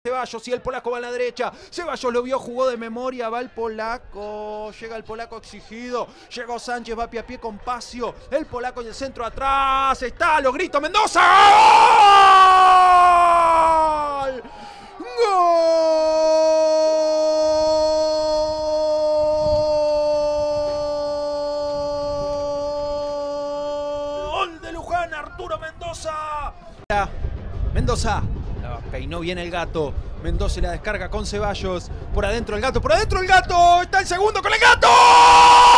Ceballos y el polaco va a la derecha. Ceballos lo vio, jugó de memoria, va el polaco. Llega el polaco exigido. Llegó Sánchez, va pie a pie con Pacio. El polaco y el centro atrás. Está, lo grito, Mendoza. ¡Gol! ¡Gol de Luján, Arturo Mendoza! Mendoza. Peinó bien el gato. Mendoza la descarga con Ceballos. Por adentro el gato. Por adentro el gato. Está el segundo con el gato.